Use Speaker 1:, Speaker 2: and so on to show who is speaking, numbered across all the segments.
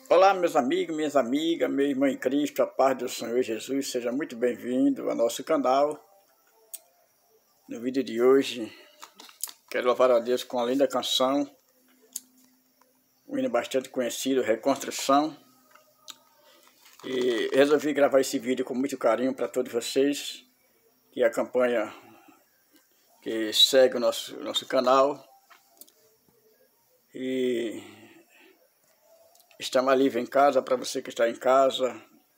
Speaker 1: Olá, meus amigos, minhas amigas, meu irmão em Cristo, a paz do Senhor Jesus, seja muito bem-vindo ao nosso canal. No vídeo de hoje, quero louvar a Deus com a linda canção, um hino bastante conhecido, Reconstrução. E resolvi gravar esse vídeo com muito carinho para todos vocês que acompanham, que seguem o nosso canal. E estamos livre em casa, para você que está em casa,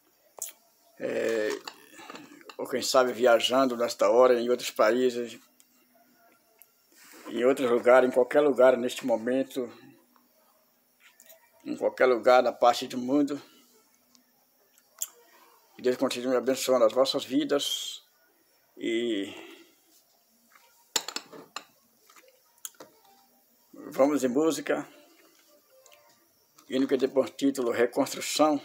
Speaker 1: ou quem sabe viajando nesta hora em outros países, em outros lugares, em qualquer lugar neste momento, em qualquer lugar da parte do mundo. Que Deus continue abençoando as vossas vidas e vamos em música. Hino que tem por título Reconstrução.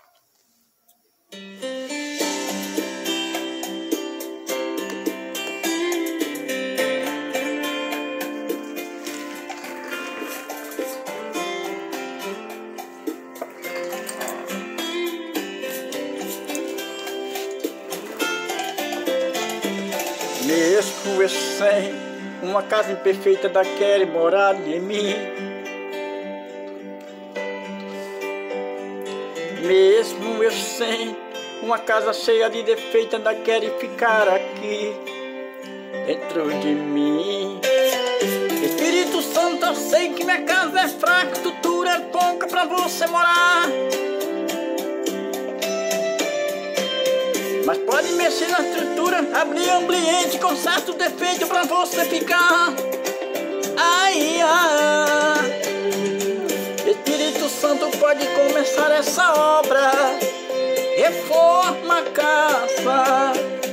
Speaker 1: Mesmo eu sem uma casa imperfeita daquele morar em mim, mesmo eu sem uma casa cheia de defeito, ainda quero ficar aqui dentro de mim. Espírito Santo, eu sei que minha casa é fraca, estrutura é pouca pra você morar, mas pode mexer na estrutura, abrir ambiente com certo defeito pra você ficar. Ai, ai. Espírito Santo pode começar essa obra, reforma a casa.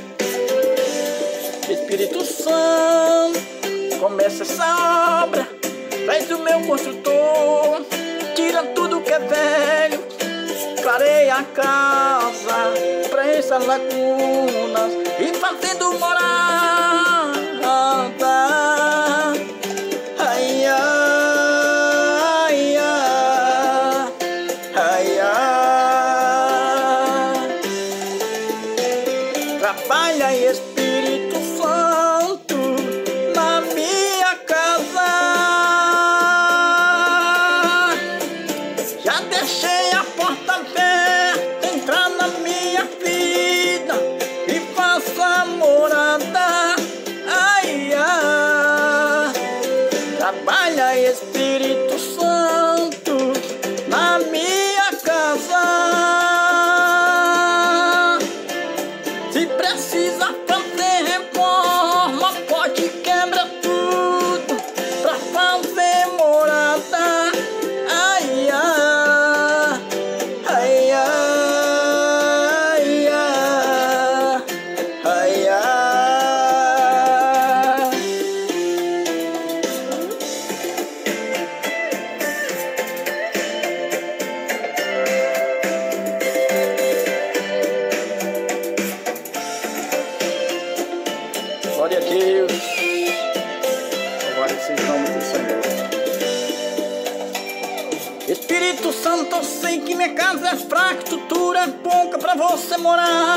Speaker 1: Espírito Santo, começa essa obra, traz o meu construtor, tira tudo que é velho, clareia a casa, preencha as lacunas e fazendo morada. Ai, ai, ai, ai. Trabalha, Espírito Santo, na minha casa. Já deixei a porta aberta, entra na minha vida e faça morada. Ai, ai. Trabalha, Espírito Santo, na minha casa. Se precisa fazer reforma, pode quebrar tudo pra fazer morada. Ai, ai, ai, ai, ai, ai, ai. Glória a Deus, louvado seja o nome do Senhor. Espírito Santo, eu sei que minha casa é fraca, estrutura é pouca pra você morar,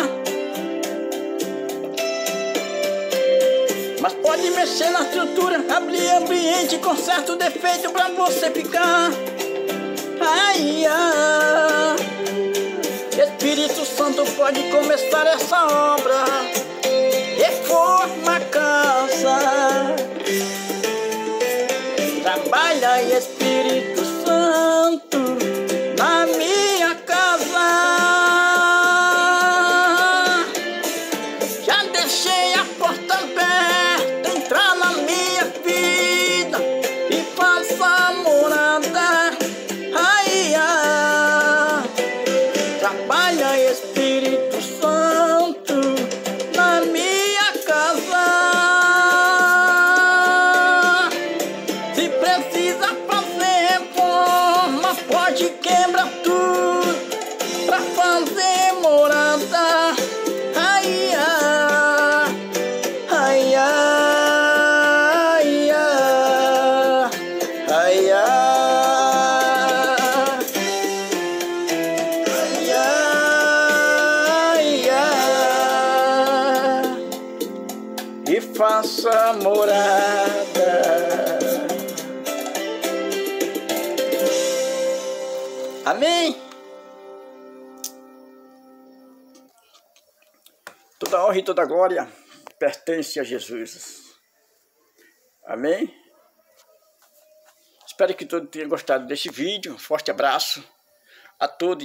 Speaker 1: mas pode mexer na estrutura, abrir ambiente com certo defeito pra você ficar. Ai, ai. Espírito Santo pode começar essa obra, reforma a casa. Trabalha, Espírito Santo, na minha casa. Já deixei a porta aberta, entra na minha vida e faça morada. Ai, ai. Trabalha, Espírito Santo, na minha casa. Se precisa fazer reforma, pode quebrar tudo pra fazer morada. Ai, ai, ai, ai, ai, ai, ai. e faça morada. Amém? Toda honra e toda glória pertence a Jesus. Amém? Espero que todos tenham gostado deste vídeo. Um forte abraço a todos.